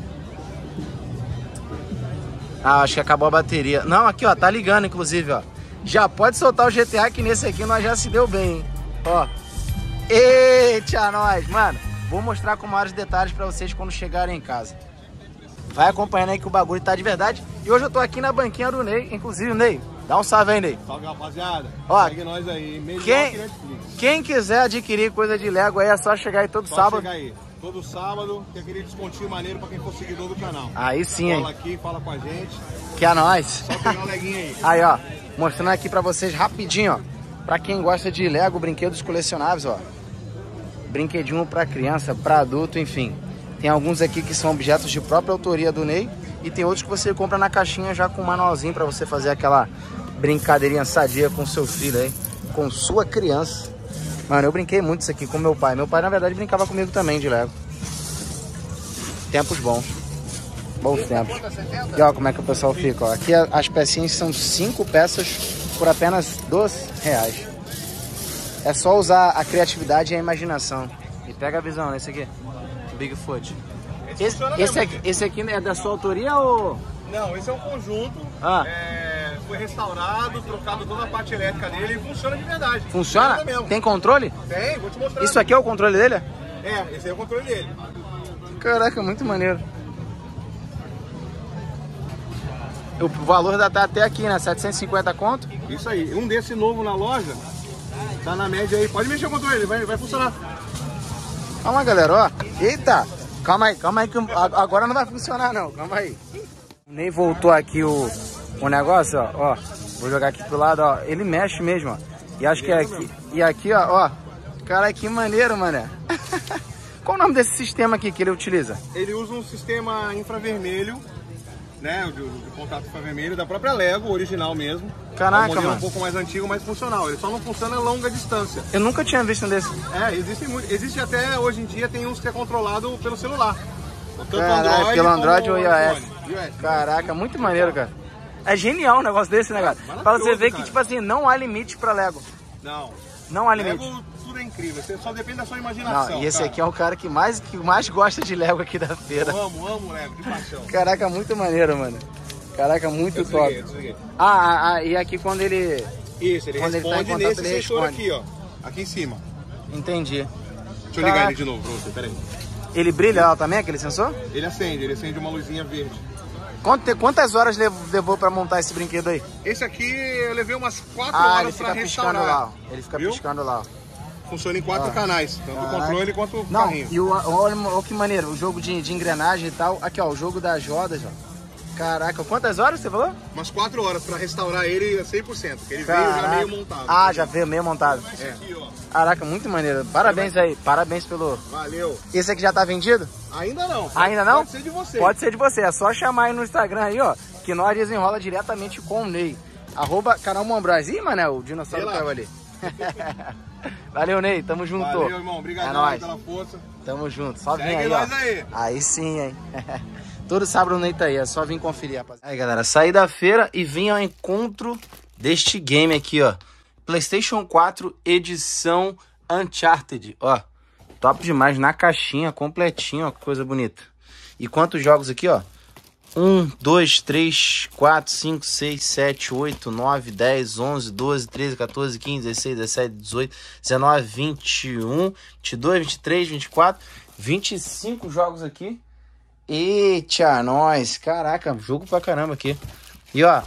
Ah, acho que acabou a bateria. Não, aqui ó, tá ligando inclusive, ó. Já pode soltar o GTA que nesse aqui nós já se deu bem, hein? Ó. Eita, nós, mano. Vou mostrar com maiores detalhes pra vocês quando chegarem em casa. Vai acompanhando aí que o bagulho tá de verdade. E hoje eu tô aqui na banquinha do Ney. Inclusive, Ney, dá um salve aí, Ney. Salve, rapaziada. Ó, segue nós aí. Quem quiser adquirir coisa de Lego aí, é só chegar aí todo sábado. Chegar aí. Todo sábado, tem aquele descontinho maneiro pra quem for seguidor do canal. Aí sim, hein. Fala aqui, fala com a gente. Que é nóis. Só pegar o leguinho aí. Aí, ó. Mostrando aqui pra vocês rapidinho, ó. Pra quem gosta de Lego, brinquedos colecionáveis, ó. Brinquedinho pra criança, pra adulto, enfim. Tem alguns aqui que são objetos de própria autoria do Ney. E tem outros que você compra na caixinha já com um manualzinho pra você fazer aquela brincadeirinha sadia com seu filho aí. Com sua criança. Mano, eu brinquei muito isso aqui com meu pai. Meu pai, na verdade, brincava comigo também de Lego. Tempos bons. Bons tempos. E ó como é que o pessoal fica, ó. Aqui as pecinhas são 5 peças por apenas R$2. É só usar a criatividade e a imaginação. E pega a visão nesse aqui. Bigfoot. Esse aqui é da sua autoria ou... Não, esse é um conjunto. Foi restaurado, trocado toda a parte elétrica dele e funciona de verdade. Funciona? Tem controle? Tem, vou te mostrar. Isso aqui é o controle dele? É, esse aí é o controle dele. Caraca, muito maneiro. O valor tá até aqui, né? 750 conto? Isso aí. Um desse novo na loja, tá na média aí. Pode mexer o controle, ele vai funcionar. Calma, galera, ó. Eita! Calma aí que agora não vai funcionar, não. Calma aí. Nem voltou aqui o negócio, ó. Vou jogar aqui pro lado, ó. Ele mexe mesmo, ó. E acho que é aqui. E aqui, ó. Cara, que maneiro, mané. Qual o nome desse sistema aqui que ele utiliza? Ele usa um sistema infravermelho, né? De contato infravermelho da própria Lego, original mesmo. Caraca, é um modelo mano. Um pouco mais antigo, mais funcional. Ele só não funciona a longa distância. Eu nunca tinha visto um desse. Existe até hoje em dia, tem uns que é controlado pelo celular. Tanto Caraca, pelo Android ou iOS. iOS. Caraca, muito maneiro, cara. É genial um negócio desse, né, cara? Pra você ver que, tipo assim, não há limite pra Lego. Não há limite. Lego, tudo é incrível, só depende da sua imaginação. Não, e esse aqui é o cara que mais gosta de Lego aqui da feira. Eu amo Lego, de paixão. Caraca, muito maneiro, mano. Caraca, muito top. Desliguei. E aqui quando ele... Isso, ele quando responde ele tá em nesse contato, ele sensor responde. aqui, ó. Aqui em cima. Entendi. Deixa eu ligar ele de novo pra você, peraí. Ele brilha lá também, aquele sensor? Ele acende uma luzinha verde. Quantas horas levou pra montar esse brinquedo aí? Esse aqui eu levei umas 4 horas pra restaurar. Lá. Ele fica piscando lá. Funciona em 4 canais, tanto o controle quanto o carrinho. E olha que maneiro, o jogo de engrenagem e tal. Aqui, ó, o jogo das rodas, ó. Caraca, quantas horas você falou? Umas 4 horas pra restaurar ele a 100%, porque ele veio já meio montado. Ah, já veio meio montado. Esse aqui, ó. Caraca, muito maneiro. Parabéns aí, parabéns pelo... Valeu. Esse aqui já tá vendido? Ainda não. Ainda não? Pode ser de você. Pode ser de você, é só chamar aí no Instagram aí, ó, que nós desenrola diretamente com o Ney. @canal Mombraz. Ih, mané, o dinossauro caiu ali. Valeu, Ney. Tamo junto. Valeu, irmão. Obrigado pela força. Tamo junto. Só vem Segue aí, nós ó. aí. Aí sim, hein. Todo sábado o Ney tá aí. É só vir conferir, rapaziada. Aí, galera. Saí da feira e vim ao encontro deste game aqui, ó. PlayStation 4 edição Uncharted. Ó. Top demais. Na caixinha, completinho, ó. Coisa bonita. E quantos jogos aqui, ó? 1, 2, 3, 4, 5, 6, 7, 8, 9, 10, 11, 12, 13, 14, 15, 16, 17, 18, 19, 21, 22, 23, 24, 25 jogos aqui. Eita, nós. Caraca, jogo pra caramba aqui. E ó,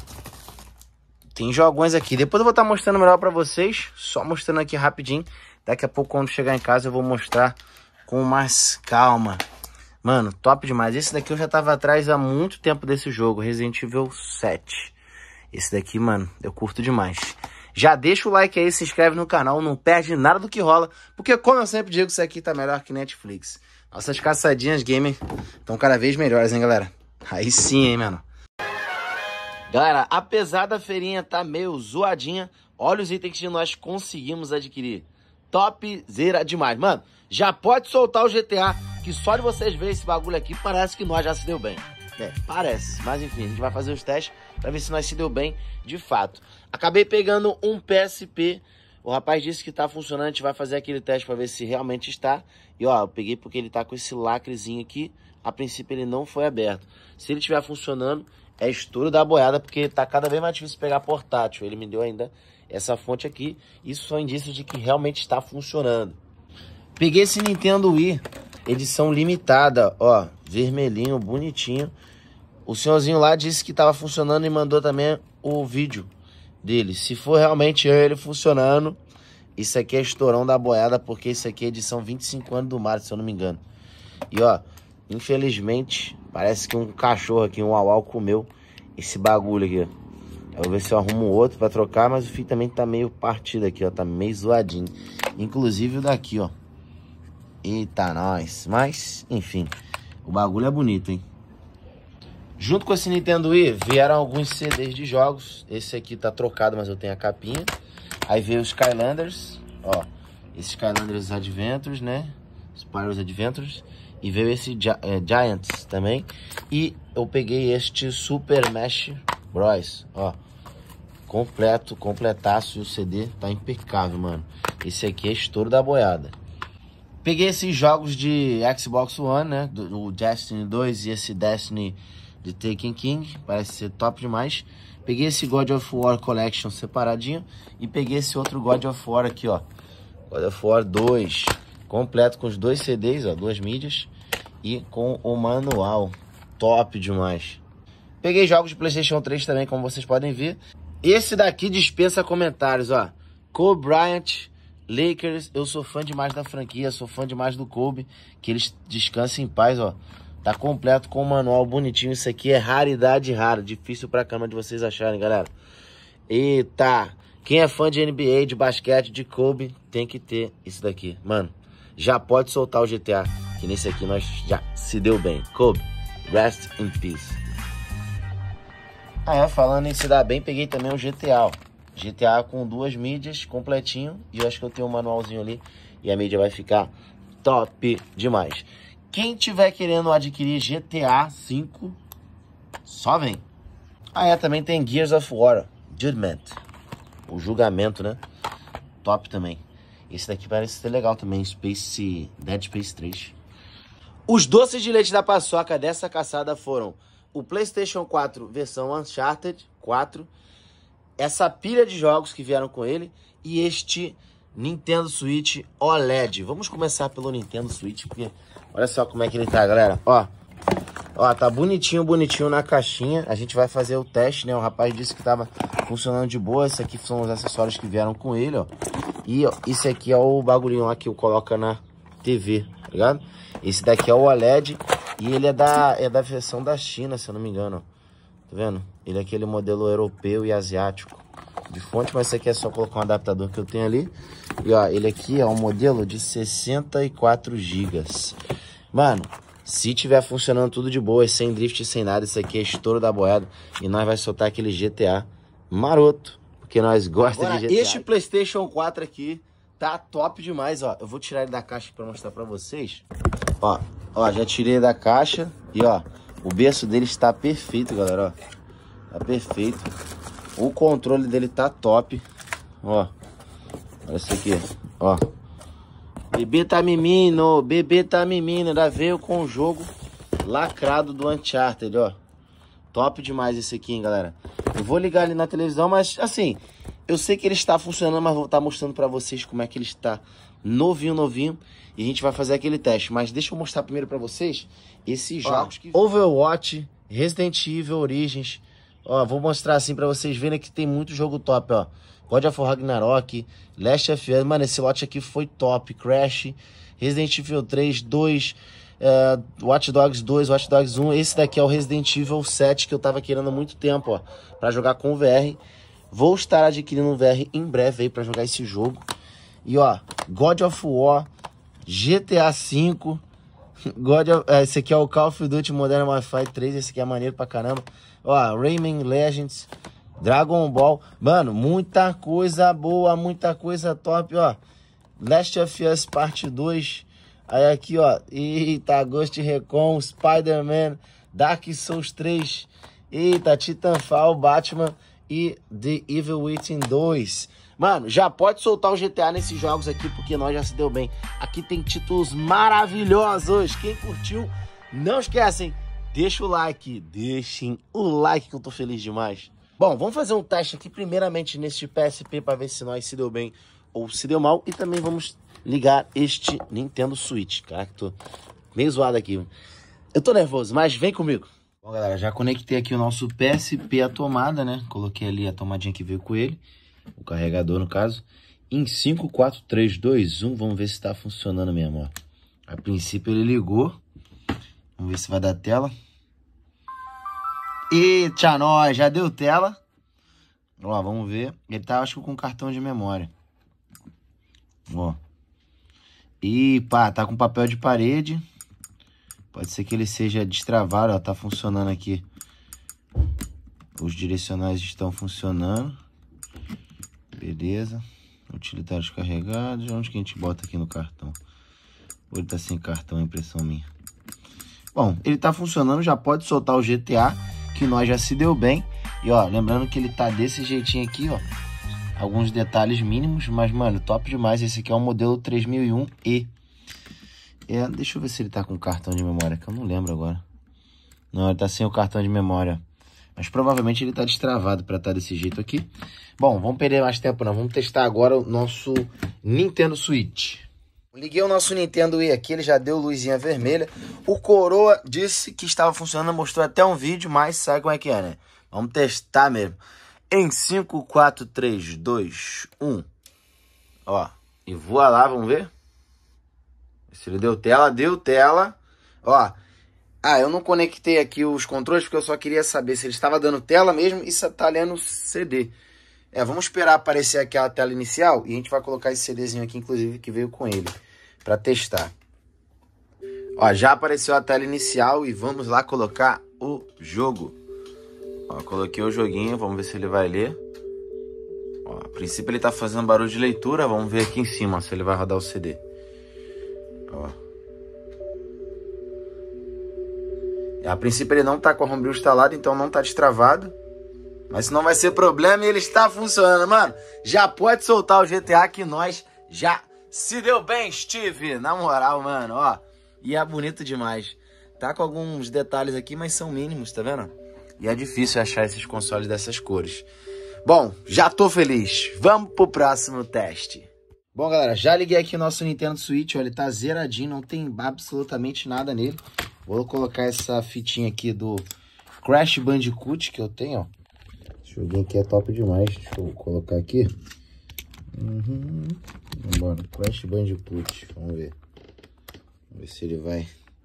tem jogões aqui. Depois eu vou estar mostrando melhor pra vocês. Só mostrando aqui rapidinho. Daqui a pouco, quando chegar em casa, eu vou mostrar com mais calma. Mano, top demais. Esse daqui eu já tava atrás há muito tempo desse jogo. Resident Evil 7. Esse daqui, mano, eu curto demais. Já deixa o like aí, se inscreve no canal. Não perde nada do que rola. Porque, como eu sempre digo, isso aqui tá melhor que Netflix. Nossas caçadinhas gamer estão cada vez melhores, hein, galera? Aí sim, hein, mano. Galera, apesar da feirinha tá meio zoadinha, olha os itens que nós conseguimos adquirir. Topzera demais. Mano, já pode soltar o GTA, que só de vocês verem esse bagulho aqui, parece que nós já se deu bem. É, parece. Mas enfim, a gente vai fazer os testes pra ver se nós se deu bem de fato. Acabei pegando um PSP. O rapaz disse que tá funcionando, a gente vai fazer aquele teste pra ver se realmente está. E ó, eu peguei porque ele tá com esse lacrezinho aqui. A princípio ele não foi aberto. Se ele estiver funcionando, é estouro da boiada, porque tá cada vez mais difícil pegar portátil. Ele me deu ainda essa fonte aqui. Isso são indícios de que realmente está funcionando. Peguei esse Nintendo Wii, edição limitada, ó, vermelhinho, bonitinho. O senhorzinho lá disse que tava funcionando e mandou também o vídeo dele. Se for realmente ele funcionando, isso aqui é estourão da boiada, porque isso aqui é edição 25 anos do Mario, se eu não me engano. E ó, infelizmente, parece que um cachorro aqui, um uau comeu esse bagulho aqui, ó. Eu vou ver se eu arrumo outro pra trocar, mas o fio também tá meio partido aqui, ó, tá meio zoadinho. Inclusive o daqui, ó. Eita, nós. Mas, enfim, o bagulho é bonito, hein? Junto com esse Nintendo Wii, vieram alguns CDs de jogos. Esse aqui tá trocado, mas eu tenho a capinha. Aí veio os Skylanders, ó. Esses Skylanders Adventures, né? Spyro's Adventures. E veio esse Giants também. E eu peguei este Super Smash Bros, ó. Completo, completaço. E o CD tá impecável, mano. Esse aqui é estouro da boiada. Peguei esses jogos de Xbox One, né? Do Destiny 2 e esse Destiny de Taken King. Parece ser top demais. Peguei esse God of War Collection separadinho. E peguei esse outro God of War aqui, ó. God of War 2. Completo com os dois CDs, ó. 2 mídias. E com o manual. Top demais. Peguei jogos de PlayStation 3 também, como vocês podem ver. Esse daqui dispensa comentários, ó. Kobe Bryant, Lakers. Eu sou fã demais da franquia, sou fã demais do Kobe. Que eles descansem em paz, ó. Tá completo com o manual bonitinho. Isso aqui é raridade rara. Difícil pra cama de vocês acharem, galera. Eita. Quem é fã de NBA, de basquete, de Kobe, tem que ter isso daqui. Mano, já pode soltar o GTA. Que nesse aqui nós já se deu bem. Kobe, rest in peace. Ah, é, falando em se dar bem, peguei também o GTA, ó. GTA com 2 mídias, completinho. E eu acho que eu tenho um manualzinho ali. E a mídia vai ficar top demais. Quem tiver querendo adquirir GTA 5, só vem. Ah, é, também tem Gears of War, Judgment. O julgamento, né? Top também. Esse daqui parece ser legal também, Dead Space 3. Os doces de leite da paçoca dessa caçada foram o PlayStation 4 versão Uncharted 4, essa pilha de jogos que vieram com ele e este Nintendo Switch OLED. Vamos começar pelo Nintendo Switch, porque olha só como é que ele tá, galera. Ó, tá bonitinho, bonitinho na caixinha. A gente vai fazer o teste, né? O rapaz disse que tava funcionando de boa. Esse aqui são os acessórios que vieram com ele, ó. E ó, esse aqui é o bagulhinho lá que eu coloco na TV, tá ligado? Esse daqui é o OLED e ele é da versão da China, se eu não me engano. Tá vendo? Ele é aquele modelo europeu e asiático de fonte, mas esse aqui é só colocar um adaptador que eu tenho ali. E ó, ele aqui é um modelo de 64 GB. Mano, se tiver funcionando tudo de boa, sem drift, sem nada, isso aqui é estouro da boiada. E nós vai soltar aquele GTA maroto, porque nós gostamos de GTA. Este PlayStation 4 aqui tá top demais, ó. Eu vou tirar ele da caixa pra mostrar pra vocês. Ó, já tirei da caixa e, ó, o berço dele está perfeito, galera, ó. Tá perfeito. O controle dele tá top. Ó, olha isso aqui, ó. Bebê tá mimino, já veio com o jogo lacrado do Uncharted, ó. Top demais esse aqui, hein, galera. Eu vou ligar ali na televisão, mas assim, eu sei que ele está funcionando, mas vou estar mostrando pra vocês como é que ele está novinho. E a gente vai fazer aquele teste. Mas deixa eu mostrar primeiro pra vocês esses jogos que... Overwatch, Resident Evil Origins. Ó, vou mostrar assim pra vocês verem que tem muito jogo top, ó. God of War Ragnarok, Last of Us. Mano, esse lote aqui foi top. Crash, Resident Evil 3, 2, Watch Dogs 2, Watch Dogs 1. Esse daqui é o Resident Evil 7 que eu tava querendo há muito tempo, ó, pra jogar com o VR. Vou estar adquirindo um VR em breve aí pra jogar esse jogo. E ó, God of War, GTA V, esse aqui é o Call of Duty Modern Warfare 3, esse aqui é maneiro pra caramba. Ó, Rayman Legends, Dragon Ball, mano, muita coisa boa, muita coisa top, ó. Last of Us Parte 2, aí aqui, ó, eita, Ghost Recon, Spider-Man, Dark Souls 3, eita, Titanfall, Batman e The Evil Within 2. Mano, já pode soltar o GTA nesses jogos aqui, porque nós já se deu bem. Aqui tem títulos maravilhosos. Quem curtiu, não esquecem, deixa o like. Deixem o like que eu tô feliz demais. Bom, vamos fazer um teste aqui primeiramente neste PSP para ver se nós se deu bem ou se deu mal. E também vamos ligar este Nintendo Switch. Caraca, tô meio zoado aqui. Eu tô nervoso, mas vem comigo. Bom, galera, já conectei aqui o nosso PSP à tomada, né? Coloquei ali a tomadinha que veio com ele. O carregador, no caso. Em 5, 4, 3, 2, 1. Vamos ver se tá funcionando mesmo, ó. A princípio ele ligou. Vamos ver se vai dar tela. Eita, nós, já deu tela. Ó, vamos ver. Ele tá, acho que com cartão de memória. Ó. E pá, tá com papel de parede. Pode ser que ele seja destravado, ó. Tá funcionando aqui. Os direcionais estão funcionando. Beleza. Utilitários carregados. Onde que a gente bota aqui no cartão? Ou ele tá sem cartão, impressão minha. Bom, ele tá funcionando. Já pode soltar o GTA, que nós já se deu bem. E ó, lembrando que ele tá desse jeitinho aqui, ó. Alguns detalhes mínimos, mas mano, top demais. Esse aqui é o modelo 3001E. Deixa eu ver se ele tá com cartão de memória, que eu não lembro agora. Não, ele tá sem o cartão de memória. Mas provavelmente ele tá destravado para estar desse jeito aqui. Bom, vamos perder mais tempo não. Vamos testar agora o nosso Nintendo Switch. Liguei o nosso Nintendo Wii aqui, ele já deu luzinha vermelha. O Coroa disse que estava funcionando, mostrou até um vídeo, mas sabe como é que é, né? Vamos testar mesmo. Em 5, 4, 3, 2, 1. Ó, e voa lá, vamos ver. Se ele deu tela. Ó. Eu não conectei aqui os controles porque eu só queria saber se ele estava dando tela mesmo e se tá lendo CD. Vamos esperar aparecer aquela tela inicial e a gente vai colocar esse CDzinho aqui, inclusive, que veio com ele, para testar. Ó, já apareceu a tela inicial e vamos lá colocar o jogo. Ó, coloquei o joguinho, vamos ver se ele vai ler. Ó, a princípio ele tá fazendo barulho de leitura, vamos ver aqui em cima se ele vai rodar o CD. Ó. A princípio ele não tá com a Homebrew instalado, então não tá destravado. Mas não vai ser problema e ele está funcionando, mano. Já pode soltar o GTA que nós já se deu bem, Steve. Na moral, mano, ó. E é bonito demais. Tá com alguns detalhes aqui, mas são mínimos, tá vendo? E é difícil achar esses consoles dessas cores. Bom, já tô feliz. Vamos pro próximo teste. Bom, galera, já liguei aqui o nosso Nintendo Switch. Ó, ele tá zeradinho, não tem absolutamente nada nele. Vou colocar essa fitinha aqui do Crash Bandicoot que eu tenho, ó. Esse joguinho aqui é top demais. Deixa eu colocar aqui. Vambora, Crash Bandicoot. Vamos ver. Vamos ver se ele vai.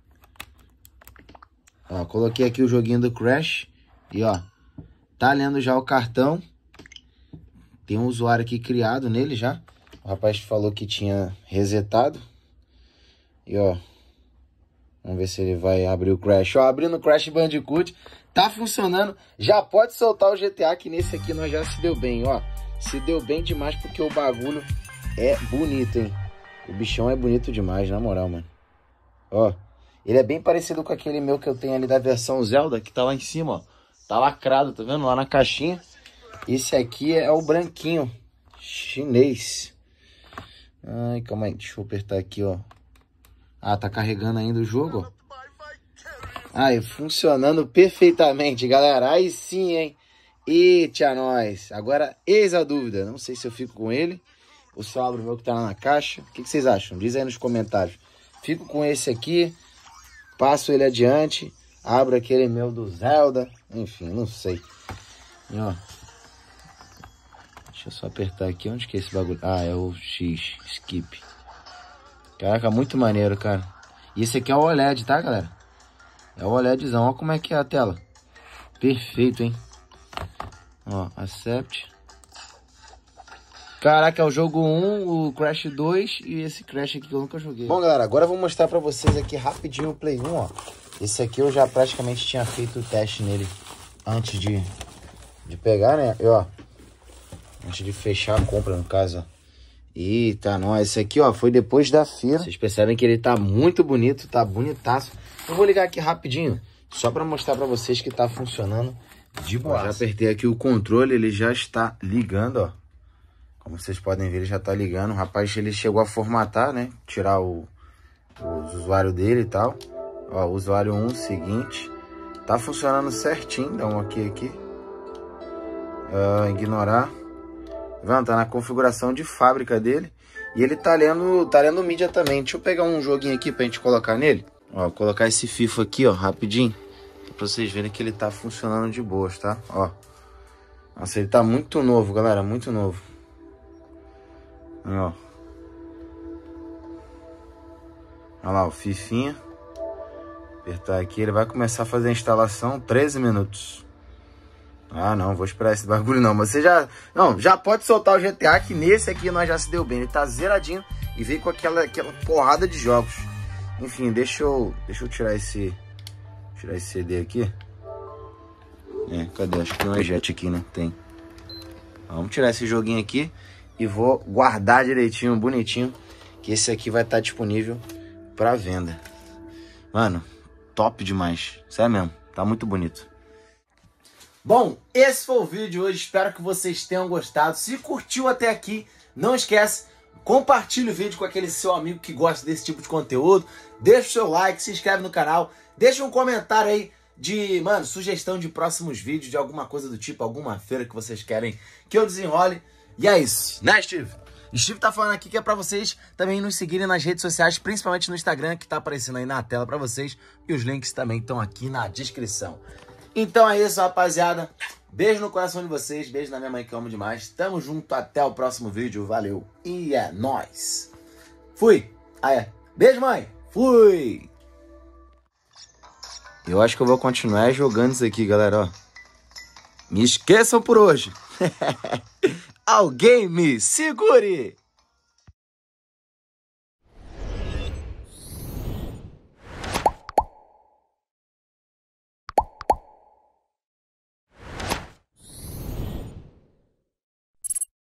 Ó, coloquei aqui o joguinho do Crash. E ó, tá lendo já o cartão. Tem um usuário aqui criado nele já. O rapaz falou que tinha resetado. E ó, vamos ver se ele vai abrir o Crash. Ó, abrindo o Crash Bandicoot. Tá funcionando. Já pode soltar o GTA, que nesse aqui nós já se deu bem, ó. Se deu bem demais porque o bagulho é bonito, hein? O bichão é bonito demais, na moral, mano. Ó, ele é bem parecido com aquele meu que eu tenho ali da versão Zelda, que tá lá em cima, ó. Tá lacrado, tá vendo? Lá na caixinha. Esse aqui é o branquinho, chinês. Ai, calma aí, deixa eu apertar aqui, ó. Ah, tá carregando ainda o jogo, ó. Ai, funcionando perfeitamente, galera. Aí sim, hein? Eita, nós. Agora, eis a dúvida. Não sei se eu fico com ele ou se eu abro o meu que tá lá na caixa. O que vocês acham? Diz aí nos comentários. Fico com esse aqui, passo ele adiante, abro aquele meu do Zelda. Enfim, não sei. E, ó. Deixa eu só apertar aqui. Onde que é esse bagulho? Ah, é o X. Skip. Caraca, muito maneiro, cara. E esse aqui é o OLED, tá, galera? É o OLEDzão. Olha como é que é a tela. Perfeito, hein? Ó, accept. Caraca, é o jogo 1, o Crash 2 e esse Crash aqui que eu nunca joguei. Bom, galera, agora eu vou mostrar pra vocês aqui rapidinho o Play 1, ó. Esse aqui eu já praticamente tinha feito o teste nele antes de pegar, né? E, ó, antes de fechar a compra, no caso, ó. Eita, não, esse aqui, ó, foi depois da feira. Vocês percebem que ele tá muito bonito, tá bonitaço. Eu vou ligar aqui rapidinho, só pra mostrar pra vocês que tá funcionando de boa. Já apertei aqui o controle, ele já está ligando, ó. Como vocês podem ver, ele já tá ligando. O rapaz, ele chegou a formatar, né? Tirar os usuários dele e tal. Ó, usuário 1, seguinte. Tá funcionando certinho. Dá um ok aqui. Ignorar. Vendo? Tá na configuração de fábrica dele. E ele tá lendo mídia também. Deixa eu pegar um joguinho aqui pra gente colocar nele. Ó, colocar esse FIFA aqui, ó, rapidinho. Pra vocês verem que ele tá funcionando de boas, tá? Ó. Nossa, ele tá muito novo, galera. Muito novo. Ó. Olha lá, o fifinha. Apertar aqui, ele vai começar a fazer a instalação. 13 minutos. Ah, não, vou esperar esse bagulho não. Mas você já... Não, já pode soltar o GTA, que nesse aqui nós já se deu bem. Ele tá zeradinho e veio com aquela porrada de jogos. Enfim, deixa eu tirar esse CD aqui. Cadê? Acho que tem um eject aqui, né? Tem. Vamos tirar esse joguinho aqui. E vou guardar direitinho, bonitinho, que esse aqui vai estar disponível para venda. Mano, top demais. Sério mesmo, tá muito bonito. Bom, esse foi o vídeo de hoje. Espero que vocês tenham gostado. Se curtiu até aqui, não esquece, compartilhe o vídeo com aquele seu amigo que gosta desse tipo de conteúdo. Deixa o seu like, se inscreve no canal. Deixa um comentário aí de, mano, sugestão de próximos vídeos, de alguma coisa do tipo, alguma feira que vocês querem que eu desenrole. E é isso, né, Steve? Steve tá falando aqui que é pra vocês também nos seguirem nas redes sociais, principalmente no Instagram, que tá aparecendo aí na tela pra vocês. E os links também estão aqui na descrição. Então é isso, rapaziada. Beijo no coração de vocês, beijo na minha mãe que eu amo demais. Tamo junto, até o próximo vídeo, valeu. E é nóis. Fui. Beijo, mãe. Fui. Eu acho que eu vou continuar jogando isso aqui, galera, ó. Me esqueçam por hoje. Alguém me segure!